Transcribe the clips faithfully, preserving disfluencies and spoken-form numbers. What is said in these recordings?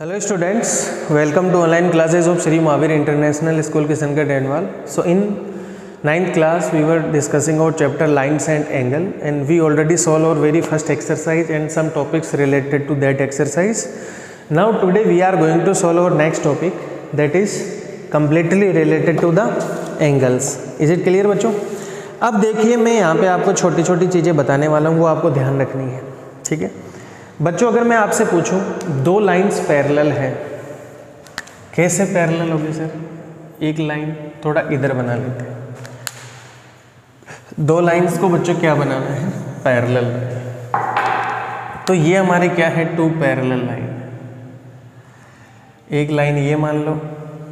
Hello students, welcome to online classes of Sri Mahavir International School Kishangarh Denwal. So in ninth class we were discussing our chapter lines and angle, and we already solved our very first exercise and some topics related to that exercise. Now today we are going to solve our next topic, that is completely related to the angles. Is it clear बच्चों? अब देखिए मैं यहाँ पे आपको छोटी छोटी चीज़ें बताने वाला हूँ, वो आपको ध्यान रखनी है, ठीक है बच्चों। अगर मैं आपसे पूछूं दो लाइंस पैरेलल हैं, कैसे पैरेलल होगी सर? एक लाइन थोड़ा इधर बना लेते हैं, दो लाइंस को बच्चों क्या बनाना है? पैरेलल। तो ये हमारे क्या है? Two parallel line. एक लाइन ये मान लो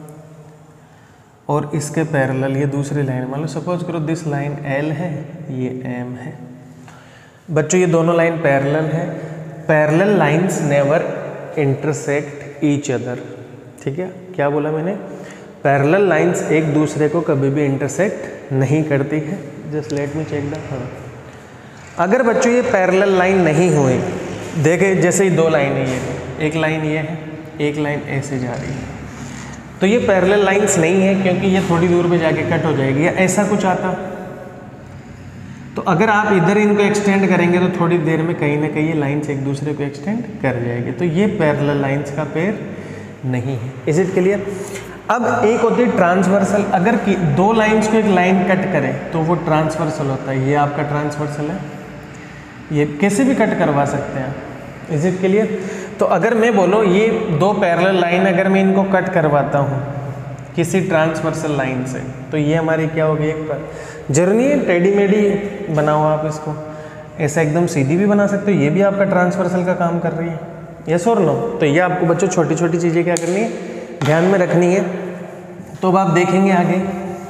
और इसके पैरेलल ये दूसरी लाइन मान लो। सपोज करो दिस लाइन एल है, ये एम है। बच्चों ये दोनों लाइन पैरेलल है। Parallel lines never intersect each other, ठीक है। क्या बोला मैंने? पैरेलल लाइंस एक दूसरे को कभी भी इंटरसेक्ट नहीं करती है। Just let me check the हाँ अगर बच्चों ये पैरेलल लाइन नहीं हुई, देखे जैसे ही दो लाइन है, ये एक लाइन ये है, एक लाइन ऐसे जा रही है, तो ये पैरेलल लाइंस नहीं है क्योंकि ये थोड़ी दूर पे जाके कट हो जाएगी। या ऐसा कुछ आता तो अगर आप इधर इनको एक्सटेंड करेंगे तो थोड़ी देर में कहीं ना कहीं ये लाइंस एक दूसरे को एक्सटेंड कर जाएगी। तो ये पैरेलल लाइंस का पेयर नहीं है। Is it clear? अब एक होती है ट्रांसवर्सल। अगर कि दो लाइंस को एक लाइन कट करे तो वो ट्रांसवर्सल होता है। ये आपका ट्रांसवर्सल है, ये कैसे भी कट करवा सकते हैं। Is it clear? तो अगर मैं बोलो ये दो पैरेलल लाइन, अगर मैं इनको कट करवाता हूँ किसी ट्रांसवर्सल लाइन से, तो ये हमारी क्या होगी? एक पर जरूरी नहीं है टेढ़ी मेढ़ी बनाओ आप इसको, ऐसा एकदम सीधी भी बना सकते हो। ये भी आपका ट्रांसवर्सल का काम कर रही है। यस और नो? तो ये आपको बच्चों छोटी छोटी चीज़ें क्या करनी है? ध्यान में रखनी है। तो अब आप देखेंगे आगे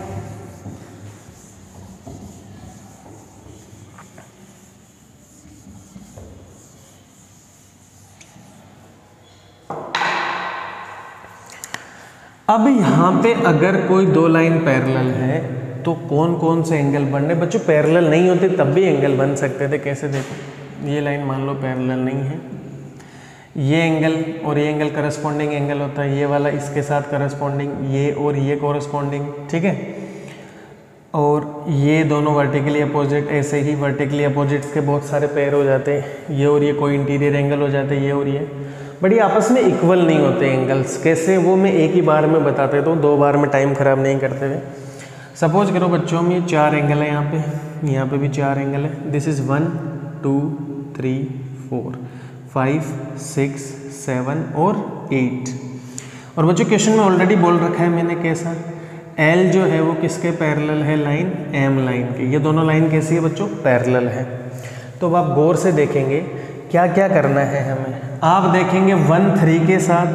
अब यहाँ पे अगर कोई दो लाइन पैरेलल है तो कौन कौन से एंगल बन रहे? बच्चों पैरेलल नहीं होते तब भी एंगल बन सकते थे। कैसे? देखो ये लाइन मान लो पैरेलल नहीं है, ये एंगल और ये एंगल करस्पॉन्डिंग एंगल होता है, ये वाला इसके साथ करस्पॉन्डिंग, ये और ये कॉरस्पॉन्डिंग, ठीक है। और ये दोनों वर्टिकली अपोजिट, ऐसे ही वर्टिकली अपोजिट्स के बहुत सारे पेयर हो जाते हैं। ये और ये कोई इंटीरियर एंगल हो जाते हैं, ये और ये, बट ये आपस में इक्वल नहीं होते एंगल्स। कैसे? वो मैं एक ही बार में बता देता हूँ, दो बार में टाइम खराब नहीं करते हुए। सपोज करो बच्चों हम ये चार एंगल है, यहाँ पे यहाँ पे भी चार एंगल है। This is one two three four five six seven और एट। और बच्चों क्वेश्चन में ऑलरेडी बोल रखा है मैंने कैसा? एल जो है वो किसके पैरेलल है? लाइन एम लाइन के। ये दोनों लाइन कैसी है बच्चों? पैरेलल है। तो अब आप गौर से देखेंगे क्या क्या करना है हमें। आप देखेंगे वन थ्री के साथ,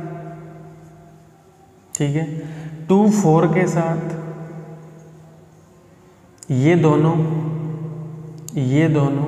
ठीक है, टू फोर के साथ, ये दोनों ये दोनों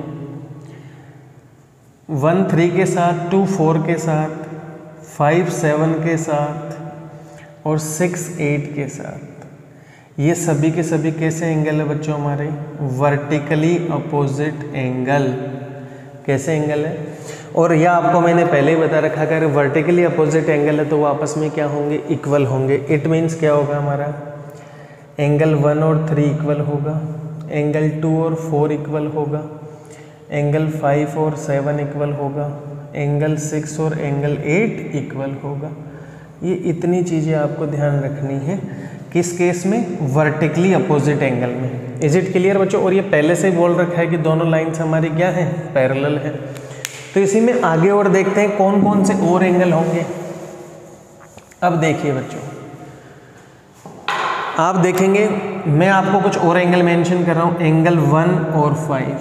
वन थ्री के साथ, टू फोर के साथ, फाइव सेवन के साथ और सिक्स एट के साथ। ये सभी के सभी कैसे एंगल है बच्चों? हमारे वर्टिकली अपोजिट एंगल। कैसे एंगल है? और यह आपको मैंने पहले ही बता रखा, अगर वर्टिकली अपोजिट एंगल है तो वो आपस में क्या होंगे? इक्वल होंगे। इट मीन्स क्या होगा? हमारा एंगल वन और थ्री इक्वल होगा, एंगल टू और फोर इक्वल होगा, एंगल फाइव और सेवन इक्वल होगा, एंगल सिक्स और एंगल एट इक्वल होगा। ये इतनी चीज़ें आपको ध्यान रखनी है। किस केस में? वर्टिकली अपोजिट एंगल में। इज इट क्लियर बच्चों? और ये पहले से ही बोल रखा है कि दोनों लाइन्स हमारी क्या है? पैरेलल है। तो इसी में आगे और देखते हैं कौन कौन से और एंगल होंगे। अब देखिए बच्चों, आप देखेंगे मैं आपको कुछ और एंगल मेंशन कर रहा हूं, एंगल वन और फाइव,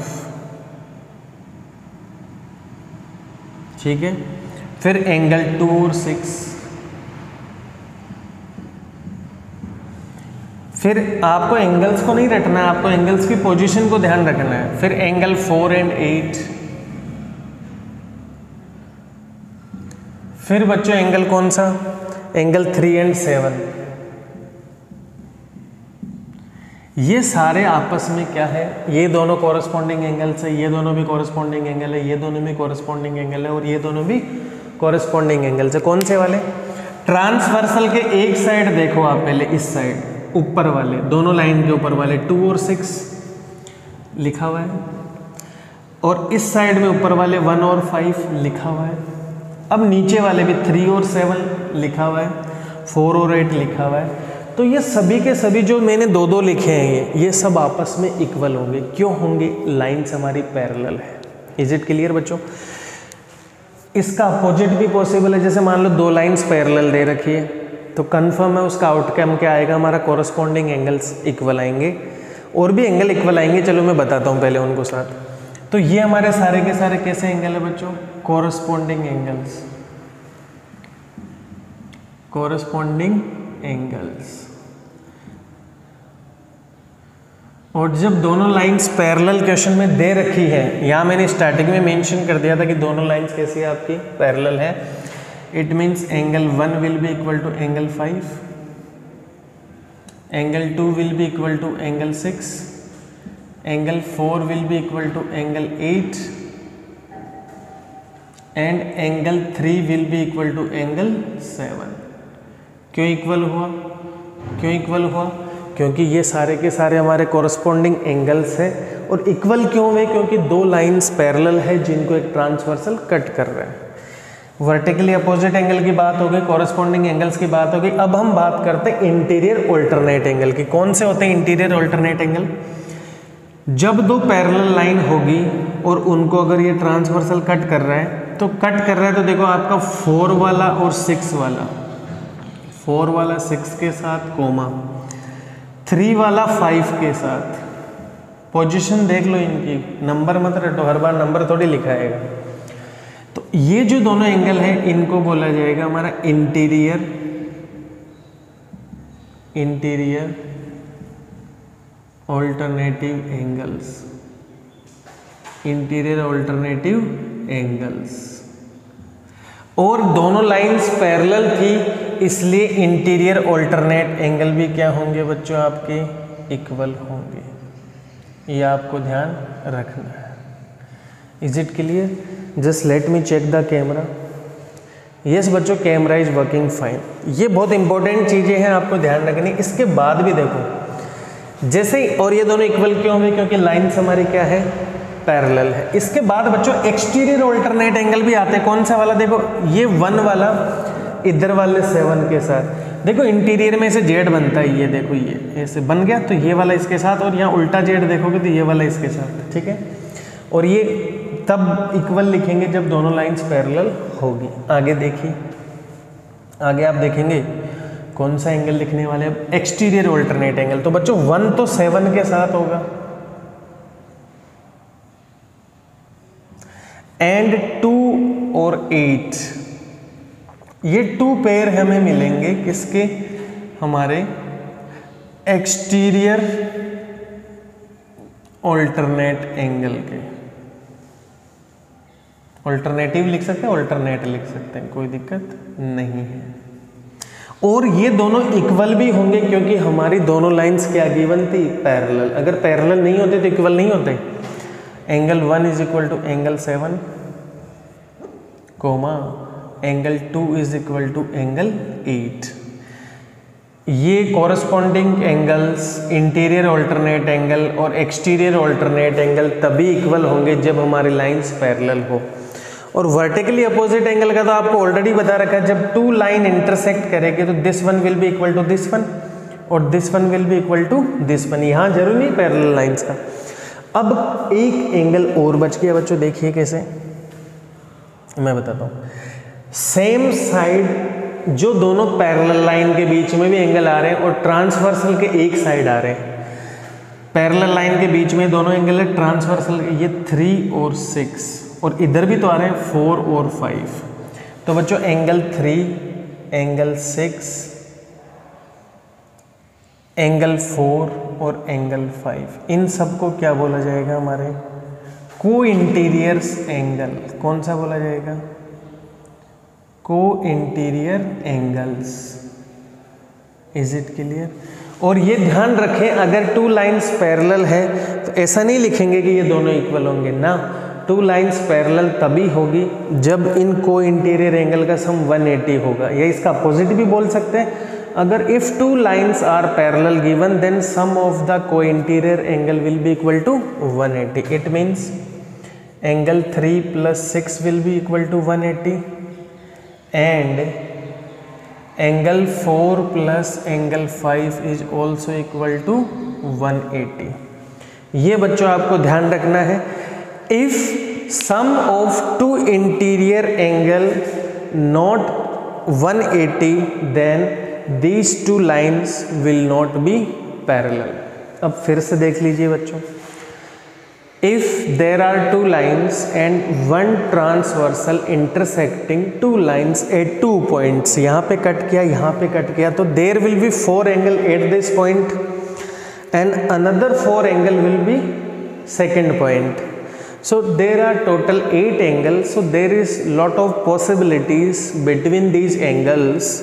ठीक है। फिर एंगल टू और सिक्स, फिर आपको एंगल्स को नहीं रटना है, आपको एंगल्स की पोजीशन को ध्यान रखना है। फिर एंगल फोर एंड एट, फिर बच्चों एंगल कौन सा? Angle three and seven. ये सारे आपस में क्या है? ये दोनों कॉरस्पॉन्डिंग एंगल्स है, ये दोनों भी कॉरस्पॉन्डिंग एंगल है, ये दोनों भी कॉरस्पॉन्डिंग एंगल है और ये दोनों भी कॉरेस्पॉन्डिंग एंगल्स है। कौन से वाले? ट्रांसवर्सल के एक साइड देखो आप पहले, इस साइड ऊपर वाले दोनों लाइन के ऊपर वाले टू और सिक्स लिखा हुआ है, और इस साइड में ऊपर वाले वन और फाइव लिखा हुआ है। अब नीचे वाले भी थ्री और सेवन लिखा हुआ है, फोर और एट लिखा हुआ है। तो ये सभी के सभी जो मैंने दो दो लिखे हैं ये ये सब आपस में इक्वल होंगे। क्यों होंगे? लाइन्स हमारी पैरेलल है। इज इट क्लियर बच्चों? इसका अपोजिट भी पॉसिबल है। जैसे मान लो दो लाइन्स पैरेलल दे रखी है तो कंफर्म है उसका आउटकम क्या आएगा? हमारा कॉरेस्पॉन्डिंग एंगल्स इक्वल आएंगे। और भी एंगल इक्वल आएंगे, चलो मैं बताता हूँ पहले उनको साथ। तो ये हमारे सारे के सारे कैसे एंगल है बच्चों? Corresponding angles, corresponding angles. और जब दोनों लाइंस पैरेलल क्वेश्चन में दे रखी है, यहाँ मैंने स्टार्टिंग में मेंशन कर दिया था कि दोनों लाइंस कैसी है आपकी? पैरेलल है। It means angle one will be equal to angle five, angle two will be equal to angle six, angle four will be equal to angle eight, and angle three will be equal to angle seven. क्यों equal हुआ? क्यों equal हुआ? क्योंकि ये सारे के सारे हमारे कॉरेस्पॉन्डिंग एंगल्स है। और इक्वल क्यों हुए? क्योंकि दो लाइंस पैरेलल है जिनको एक ट्रांसवर्सल कट कर रहे हैं। वर्टिकली अपोजिट एंगल की बात हो गई, कॉरेस्पॉन्डिंग एंगल्स की बात हो गई। अब हम बात करते हैं इंटीरियर ऑल्टरनेट एंगल की। कौन से होते हैं इंटीरियर ऑल्टरनेट एंगल? जब दो पैरेलल लाइन होगी और उनको अगर ये ट्रांसवर्सल कट कर रहा है तो कट कर रहा है तो देखो आपका फोर वाला और सिक्स वाला, फोर वाला सिक्स के साथ कोमा, थ्री वाला फाइव के साथ। पोजीशन देख लो इनकी, नंबर मत रटो, हर बार नंबर थोड़ी लिखाएगा। तो ये जो दोनों एंगल है इनको बोला जाएगा हमारा interior interior alternative angles, interior alternative angles. और दोनों लाइंस पैरेलल थी इसलिए इंटीरियर ऑल्टरनेट एंगल भी क्या होंगे बच्चों? आपके इक्वल होंगे। ये आपको ध्यान रखना है। Is it clear? Just let me check the camera. Yes बच्चों, कैमरा इज वर्किंग फाइन। ये बहुत इंपॉर्टेंट चीज़ें हैं, आपको ध्यान रखनी। इसके बाद भी देखो जैसे ही, और ये दोनों इक्वल क्यों होंगे? क्योंकि लाइन्स हमारी क्या है? पैरेलल है। इसके बाद बच्चों एक्सटीरियर ऑल्टरनेट एंगल भी आते हैं। कौन सा वाला? देखो ये वन वाला इधर वाले सेवन के साथ। देखो इंटीरियर में से जेड बनता है, ये देखो ये ऐसे बन गया, तो ये वाला इसके साथ, और यहाँ उल्टा जेड देखोगे तो ये वाला इसके साथ, ठीक है। और ये तब इक्वल लिखेंगे जब दोनों लाइंस पैरेलल होगी। आगे देखिए, आगे आप देखेंगे कौन सा एंगल लिखने वाले हैं? Exterior alternate angle. तो बच्चों वन तो सेवन के साथ होगा एंड टू और एट, ये टू पेयर हमें मिलेंगे किसके? हमारे एक्सटीरियर ऑल्टरनेट एंगल के। ऑल्टरनेटिव लिख सकते हैं, ऑल्टरनेट लिख सकते हैं, कोई दिक्कत नहीं है। और ये दोनों इक्वल भी होंगे क्योंकि हमारी दोनों लाइंस क्या गिवन थी? पैरेलल। अगर पैरेलल नहीं होते तो इक्वल नहीं होते। Angle one is equal to angle seven comma angle two is equal to angle eight. ये corresponding angles interior alternate angle और एक्सटीरियर ऑल्टरनेट एंगल तभी इक्वल होंगे जब हमारी लाइंस पैरेलल हो। और वर्टिकली अपोजिट एंगल का तो आपको ऑलरेडी बता रखा है, जब टू लाइन इंटरसेक्ट करेंगे तो this one will be equal to this one और this one will be equal to this one. यहाँ जरूर नहीं पैरेलल लाइंस का। अब एक एंगल और बच गया बच्चों, देखिए कैसे, मैं बताता हूँ। सेम साइड जो दोनों पैरेलल लाइन के बीच में भी एंगल आ रहे हैं और ट्रांसवर्सल के एक साइड आ रहे हैं। पैरेलल लाइन के बीच में दोनों एंगल है, ट्रांसवर्सल ये थ्री और सिक्स, और इधर भी तो आ रहे हैं फोर और फाइव। तो बच्चों angle three, angle six, angle four और एंगल फाइव, इन सबको क्या बोला जाएगा? हमारे को इंटीरियर्स एंगल। कौन सा बोला जाएगा? Co-interior angles. Is it clear? और ये ध्यान रखें, अगर टू लाइंस पैरेलल है तो ऐसा नहीं लिखेंगे कि ये दोनों इक्वल होंगे ना। टू लाइंस पैरेलल तभी होगी जब इन को इंटीरियर एंगल का सम वन एटी होगा, या इसका अपोजिट भी बोल सकते हैं। अगर if two lines are parallel given then sum of the co-interior angle will be equal to one eighty. It means angle three plus six will be equal to one eighty and angle four plus angle five is also equal to one eighty. ये बच्चों आपको ध्यान रखना है, if sum of two interior angle not one eighty then these two lines will not be parallel। अब फिर से देख लीजिए बच्चों, if there are two lines and one transversal intersecting two lines at two points, यहाँ पे cut किया यहाँ पे कट किया, तो there will be four angle at this point and another four angle will be second point, so there are total eight angles, so there is lot of possibilities between these angles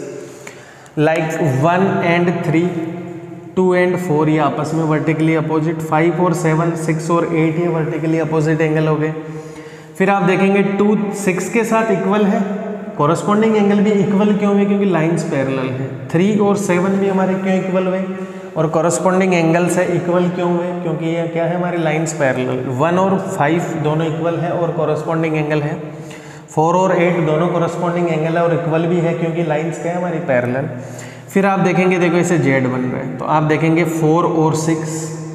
like one and three, two and four ये आपस में vertically opposite, five और seven, six और eight ये vertically opposite angle हो गए। फिर आप देखेंगे टू सिक्स के साथ इक्वल है, कॉरस्पॉन्डिंग एंगल भी इक्वल क्यों हुए, क्योंकि लाइंस पैरेलल है। थ्री और सेवन भी हमारे क्यों इक्वल हुए और कॉरस्पॉन्डिंग एंगल्स है इक्वल क्यों हुए, क्योंकि ये क्या है हमारी लाइंस पैरेलल। वन और फाइव दोनों इक्वल है और कॉरस्पॉन्डिंग एंगल है। फोर और एट दोनों कॉरस्पॉन्डिंग एंगल है और इक्वल भी है क्योंकि लाइंस क्या है हमारी पैरेलल। फिर आप देखेंगे, देखो इसे जेड बन रहा है, तो आप देखेंगे फोर और सिक्स,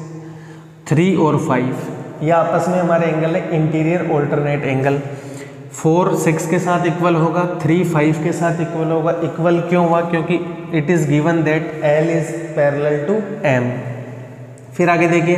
थ्री और फाइव, ये आपस में हमारे एंगल है interior alternate angle. Four six के साथ इक्वल होगा, थ्री फाइव के साथ इक्वल होगा। इक्वल क्यों हुआ, क्योंकि it is given that L is parallel to M. फिर आगे देखिए,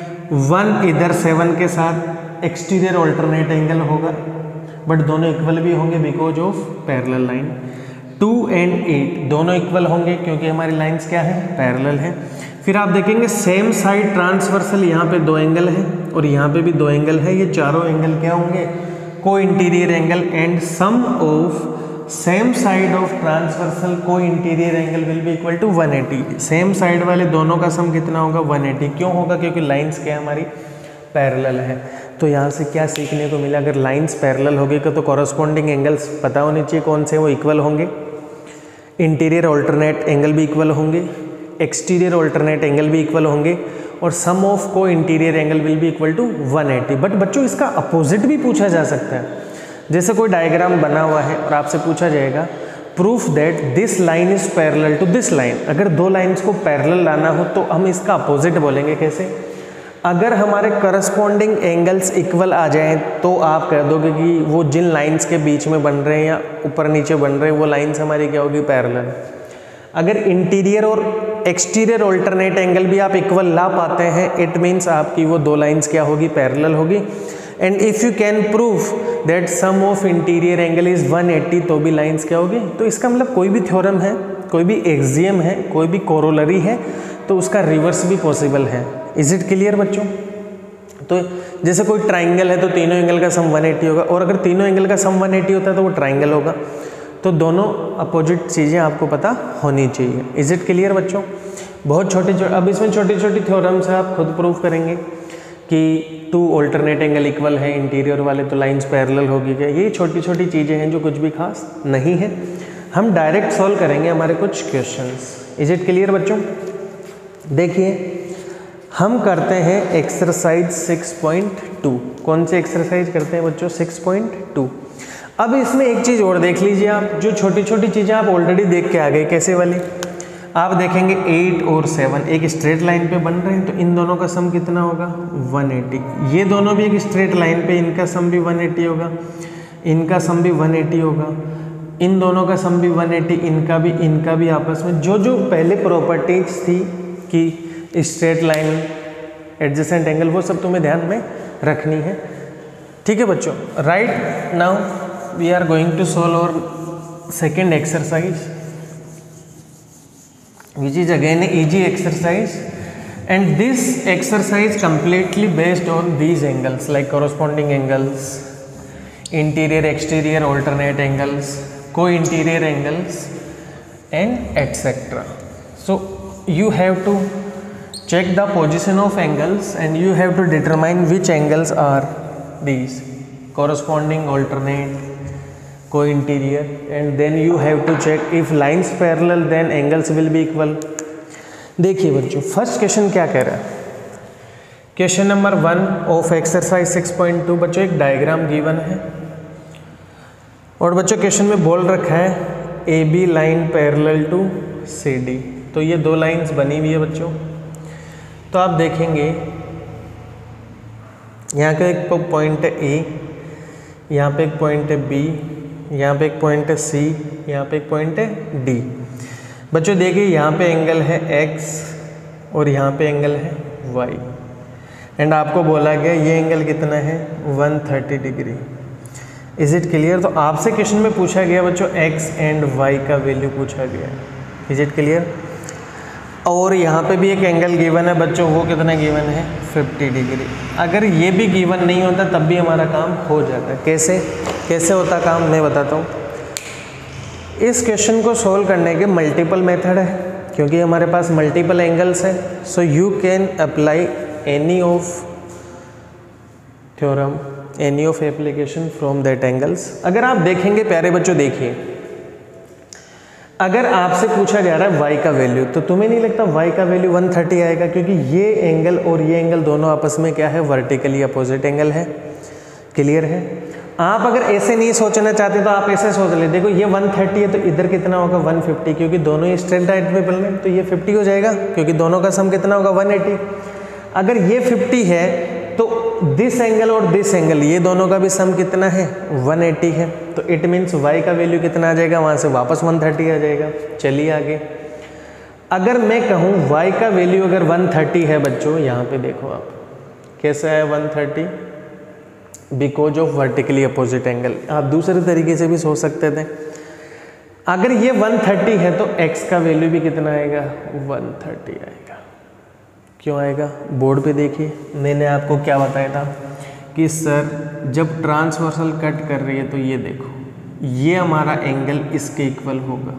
वन इधर सेवन के साथ एक्सटीरियर ऑल्टरनेट एंगल होगा, बट दोनों इक्वल भी होंगे because of parallel line. Two and eight दोनों इक्वल होंगे क्योंकि हमारी लाइंस क्या है पैरेलल है। फिर आप देखेंगे सेम साइड ट्रांसवर्सल, यहाँ पे दो एंगल है और यहाँ पे भी दो एंगल है, ये चारों एंगल क्या होंगे co-interior angle and sum of same side of transversal co-interior angle will be equal to one eighty. Same side वाले दोनों का सम कितना होगा वन एटी। क्यों होगा, क्योंकि लाइंस क्या है हमारी पैरेलल है। तो यहाँ से क्या सीखने को मिला, अगर लाइंस पैरेलल होगी तो कॉरस्पॉन्डिंग एंगल्स पता होने चाहिए कौन से वो इक्वल होंगे, इंटीरियर ऑल्टरनेट एंगल भी इक्वल होंगे, एक्सटीरियर ऑल्टरनेट एंगल भी इक्वल होंगे और sum of co-interior angle will be equal to one eighty. But बच्चों इसका अपोजिट भी पूछा जा सकता है, जैसे कोई डायग्राम बना हुआ है और आपसे पूछा जाएगा proof that this line is parallel to this line. अगर दो लाइन्स को पैरेलल लाना हो तो हम इसका अपोजिट बोलेंगे कैसे, अगर हमारे करस्पॉन्डिंग एंगल्स इक्वल आ जाएं तो आप कह दोगे कि वो जिन लाइंस के बीच में बन रहे हैं या ऊपर नीचे बन रहे हैं वो लाइंस हमारी क्या होगी पैरेलल। अगर इंटीरियर और एक्सटीरियर ऑल्टरनेट एंगल भी आप इक्वल ला पाते हैं इट मीन्स आपकी वो दो लाइंस क्या होगी पैरेलल होगी। And if you can prove that sum of interior angle is one eighty तो भी लाइंस क्या होगी। तो इसका मतलब कोई भी थ्योरम है, कोई भी एक्सियम है, कोई भी कोरोलरी है तो उसका रिवर्स भी पॉसिबल है। इज इट क्लियर बच्चों। तो जैसे कोई ट्राइंगल है तो तीनों एंगल का सम वन एटी होगा और अगर तीनों एंगल का सम वन एटी होता है तो वो ट्राइंगल होगा। तो दोनों अपोजिट चीज़ें आपको पता होनी चाहिए। इज इट क्लियर बच्चों। बहुत छोटे छोटे अब इसमें छोटी छोटी थ्योरम्स है, आप खुद प्रूव करेंगे कि टू ऑल्टरनेट एंगल इक्वल है इंटीरियर वाले तो लाइंस पैरेलल होगी क्या। ये छोटी छोटी चीज़ें हैं जो कुछ भी खास नहीं है, हम डायरेक्ट सॉल्व करेंगे हमारे कुछ क्वेश्चंस। इज इट क्लियर बच्चों। देखिए हम करते हैं एक्सरसाइज सिक्स पॉइंट टू। कौन सी एक्सरसाइज करते हैं बच्चों सिक्स पॉइंट टू। अब इसमें एक चीज़ और देख लीजिए आप, जो छोटी छोटी चीज़ें आप ऑलरेडी देख के आ गए। कैसे वाली, आप देखेंगे एट और सेवन एक स्ट्रेट लाइन पे बन रहे हैं तो इन दोनों का सम कितना होगा वन एटी। ये दोनों भी एक स्ट्रेट लाइन पे, इनका सम भी वन एटी होगा, इनका सम भी वन एटी होगा, इन दोनों का सम भी वन एटी, इनका भी इनका भी आपस में जो जो पहले प्रॉपर्टीज थी कि स्ट्रेट लाइन एडजेसेंट एंगल वो सब तुम्हें ध्यान में रखनी है। ठीक है बच्चों। Right now we are going to solve और second exercise which is again an easy exercise and this exercise completely based on these angles like corresponding angles, interior exterior alternate angles, co-interior angles and etc. So you have to check the position of angles and you have to determine which angles are these. corresponding alternate, co-interior, and then you have to check if lines parallel then angles will be equal. देखिए बच्चों, first question क्या कह रहा है? Question number one of exercise six point two बच्चों एक diagram given है और बच्चों क्वेश्चन में बोल रखा है A B line parallel to C D. तो ये दो लाइंस बनी हुई है बच्चों। तो आप देखेंगे यहाँ का एक पॉइंट है ए, यहाँ पे एक पॉइंट है बी, यहाँ पे एक पॉइंट है सी, यहाँ पे एक पॉइंट है डी। बच्चों देखिए यहाँ पे एंगल है x और यहाँ पे एंगल है y एंड आपको बोला गया ये एंगल कितना है one thirty degree. Is it clear? तो आपसे क्वेश्चन में पूछा गया बच्चों x एंड y का वैल्यू पूछा गया। Is it clear? और यहाँ पे भी एक एंगल गिवन है बच्चों, वो कितना गिवन है फिफ्टी डिग्री। अगर ये भी गिवन नहीं होता तब भी हमारा काम हो जाता। कैसे कैसे होता काम मैं बताता हूँ। इस क्वेश्चन को सोल्व करने के मल्टीपल मेथड है क्योंकि हमारे पास मल्टीपल एंगल्स है। So you can apply any of theorem, any of application from that angles. अगर आप देखेंगे प्यारे बच्चों, देखिए अगर आपसे पूछा जा रहा है y का वैल्यू, तो तुम्हें नहीं लगता y का वैल्यू वन थर्टी आएगा? क्योंकि ये एंगल और ये एंगल दोनों आपस में क्या है, वर्टिकली अपोजिट एंगल है। क्लियर है? आप अगर ऐसे नहीं सोचना चाहते तो आप ऐसे सोच ले, देखो ये वन थर्टी है तो इधर कितना होगा वन फिफ्टी, क्योंकि दोनों ही स्ट्रेट लाइन पे बन रहे हैं तो ये फिफ्टी हो जाएगा क्योंकि दोनों का सम कितना होगा वन एटी। अगर ये फिफ्टी है तो दिस एंगल और दिस एंगल ये दोनों का भी सम कितना है वन एटी है। तो इट मीन्स y का वैल्यू कितना आ जाएगा, वहाँ से वापस वन थर्टी आ जाएगा। चलिए आगे, अगर मैं कहूँ y का वैल्यू अगर वन थर्टी है बच्चों, यहाँ पे देखो आप कैसा है one thirty, because of vertically opposite angle. आप दूसरे तरीके से भी सोच सकते थे। अगर ये वन थर्टी है तो x का वैल्यू भी कितना आएगा वन थर्टी आएगा। क्यों आएगा? बोर्ड पे देखिए, मैंने आपको क्या बताया था कि सर जब ट्रांसवर्सल कट कर रही है तो ये देखो ये हमारा एंगल इसके इक्वल होगा।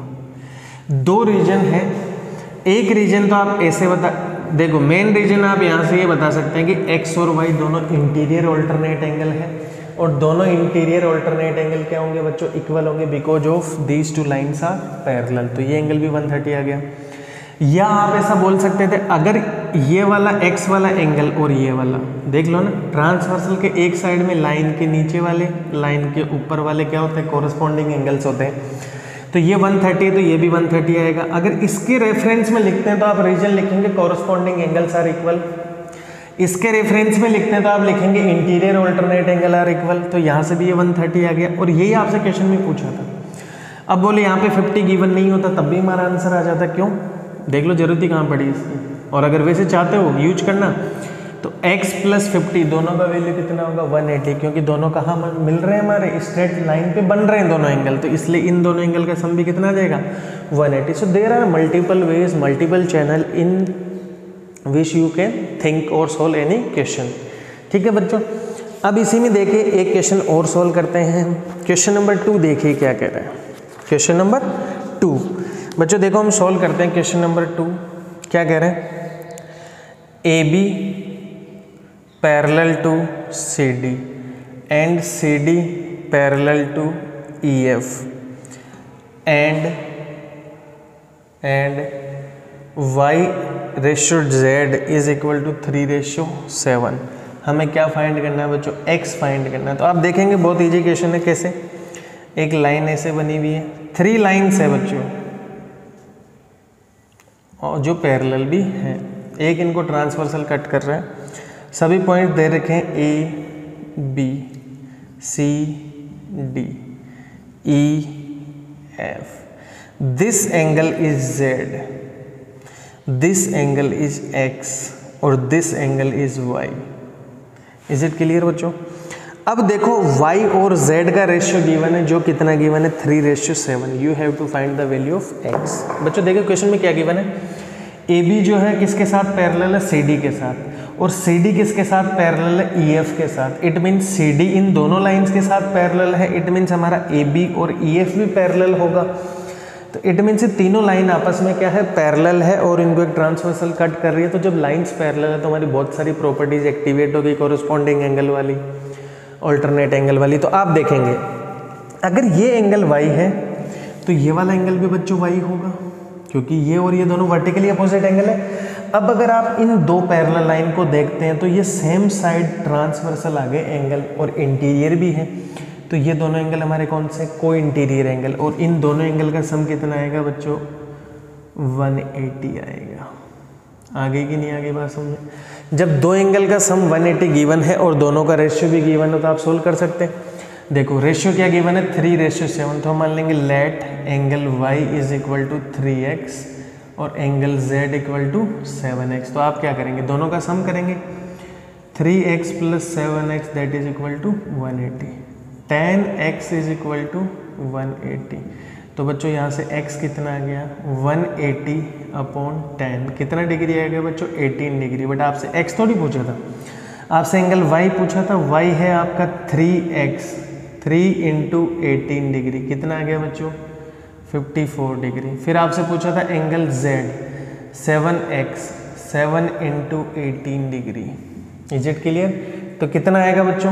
दो रीजन है, एक रीजन तो आप ऐसे बता, देखो मेन रीजन आप यहाँ से ये बता सकते हैं कि x और y दोनों इंटीरियर ऑल्टरनेट एंगल है और दोनों इंटीरियर ऑल्टरनेट एंगल क्या होंगे बच्चों, इक्वल होंगे because of these two lines are parallel. तो ये एंगल भी वन थर्टी आ गया। या आप ऐसा बोल सकते थे अगर ये वाला x वाला एंगल और ये वाला देख लो ना, ट्रांसवर्सल के एक साइड में लाइन के नीचे वाले लाइन के ऊपर वाले क्या होते हैं, कोरस्पॉन्डिंग एंगल्स होते हैं। तो ये वन थर्टी है तो ये भी वन थर्टी आएगा। अगर इसके रेफरेंस में लिखते हैं तो आप रीजन लिखेंगे कोरस्पॉन्डिंग एंगल्स आर इक्वल। इसके रेफरेंस में लिखते हैं तो आप लिखेंगे interior alternate angle are equal. तो यहाँ से भी ये वन थर्टी आ गया और यही आपसे क्वेश्चन में पूछा था। अब बोले यहाँ पे फिफ्टी गिवन नहीं होता तब भी हमारा आंसर आ जाता। क्यों? देख लो जरूरत ही कहाँ पड़ी इसकी। और अगर वैसे चाहते हो यूज करना तो x प्लस फिफ्टी दोनों का वैल्यू कितना होगा वन एटी, क्योंकि दोनों कहाँ मिल रहे हैं, हमारे स्ट्रेट लाइन पे बन रहे हैं दोनों एंगल, तो इसलिए इन दोनों एंगल का सम भी कितना आ जाएगा one eighty. So there are multiple ways, multiple channel in which you can think और सोल्व एनी क्वेश्चन। ठीक है बच्चों, अब इसी में देखिए एक क्वेश्चन और सोल्व करते हैं। क्वेश्चन नंबर टू देखिए क्या कह रहा है। क्वेश्चन नंबर टू बच्चों देखो हम सोल्व करते हैं। क्वेश्चन नंबर टू क्या कह रहे हैं, A B parallel to C D and C D parallel to E F and and y ratio z is equal to three ratio seven. हमें क्या फाइंड करना है बच्चों, एक्स फाइंड करना है। तो आप देखेंगे बहुत इजी क्वेश्चन है। कैसे? एक लाइन ऐसे बनी हुई है, थ्री लाइन्स है बच्चों और जो पैरेलल भी है, एक इनको ट्रांसवर्सल कट कर रहा है। सभी पॉइंट दे रखे हैं A B C D E F. This angle is z, this angle is x और this angle is y. Is it clear बच्चों? अब देखो y और z का रेशियो गिवन है, जो कितना गिवन है three ratio seven. You have to find the value of x। बच्चों देखो क्वेश्चन में क्या गिवन है, ए बी जो है किसके साथ पैरेलल है, सी डी के साथ, और सी डी किसके साथ पैरेलल है, ई एफ के साथ। इट मीन्स सी डी इन दोनों लाइंस के साथ पैरेलल है। इट मीन्स हमारा ए बी और ई एफ भी पैरेलल होगा। तो इट मीन्स ये तीनों लाइन आपस में क्या है, पैरेलल है और इनको एक ट्रांसवर्सल कट कर रही है। तो जब लाइंस पैरेलल है तो हमारी बहुत सारी प्रॉपर्टीज एक्टिवेट होगी कोरस्पॉन्डिंग एंगल वाली। ऑल्टरनेट एंगल वाली। तो आप देखेंगे अगर ये एंगल वाई है तो ये वाला एंगल भी बच्चों वाई होगा, क्योंकि ये और ये दोनों वर्टिकली अपोजिट एंगल है। अब अगर आप इन दो पैरेलल लाइन को देखते हैं तो ये सेम साइड ट्रांसवर्सल आगे एंगल और इंटीरियर भी है, तो ये दोनों एंगल हमारे कौन से, को इंटीरियर एंगल, और इन दोनों एंगल का सम कितना आएगा बच्चों, वन एटी आएगा। आगे की नहीं आगे बात समझे। जब दो एंगल का सम वन एटी गिवन है और दोनों का रेशियो भी गिवन है तो आप सोल्व कर सकते हैं। देखो रेशियो क्या गिवन है, थ्री रेशियो सेवन, तो हम मान लेंगे let angle y is equal to three x और angle z equal to seven x. तो आप क्या करेंगे, दोनों का सम करेंगे, three x plus seven x that is equal to one eighty, ten x is equal to one eighty. तो बच्चों यहाँ से x कितना आ गया, वन एटी अपॉन टेन, कितना डिग्री आएगा बच्चों, एटीन डिग्री। बट आपसे x थोड़ी पूछा था, आपसे एंगल y पूछा था, y है आपका three x, three into eighteen degree, कितना आ गया बच्चों, फिफ्टी फोर डिग्री। फिर आपसे पूछा था angle z, seven x, seven into eighteen degree. Is it clear? तो कितना आएगा बच्चों,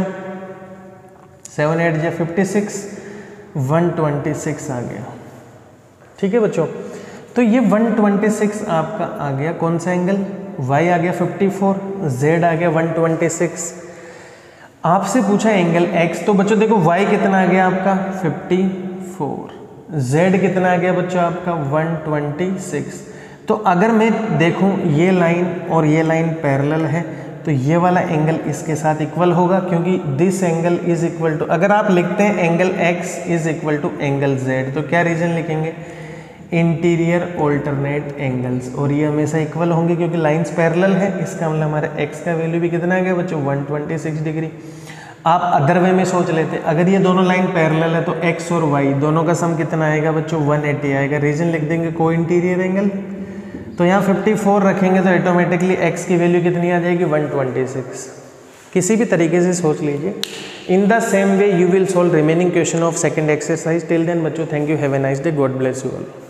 सेवन एट या fifty six, one twenty six आ गया। ठीक है बच्चों, तो ये वन ट्वेंटी सिक्स आपका आ गया, कौन सा एंगल, y आ गया फिफ्टी फोर, z आ गया वन ट्वेंटी सिक्स। आपसे पूछा एंगल x, तो बच्चों देखो y कितना आ गया आपका फिफ्टी फोर, z कितना आ गया बच्चों आपका वन ट्वेंटी सिक्स। तो अगर मैं देखूं ये लाइन और ये लाइन पैरेलल है तो ये वाला एंगल इसके साथ इक्वल होगा, क्योंकि this angle is equal to, अगर आप लिखते हैं angle x is equal to angle z, तो क्या रीजन लिखेंगे, इंटीरियर ऑल्टरनेट एंगल्स, और ये हमेशा इक्वल होंगे क्योंकि लाइंस पैरेलल है। इसका मतलब हमारा x का वैल्यू भी कितना आ गया बच्चों, वन ट्वेंटी सिक्स डिग्री। आप अदर वे में सोच लेते, अगर ये दोनों लाइन पैरेलल है तो x और y दोनों का सम कितना आएगा बच्चों, वन एटी आएगा। रीजन लिख देंगे को इंटीरियर एंगल, तो यहाँ फिफ्टी फोर रखेंगे तो ऑटोमेटिकली x की वैल्यू कितनी आ जाएगी, वन ट्वेंटी सिक्स। किसी भी तरीके से सोच लीजिए। In the same way you will solve remaining question of second exercise. Till then बच्चों, thank you, have a nice day, God bless you all.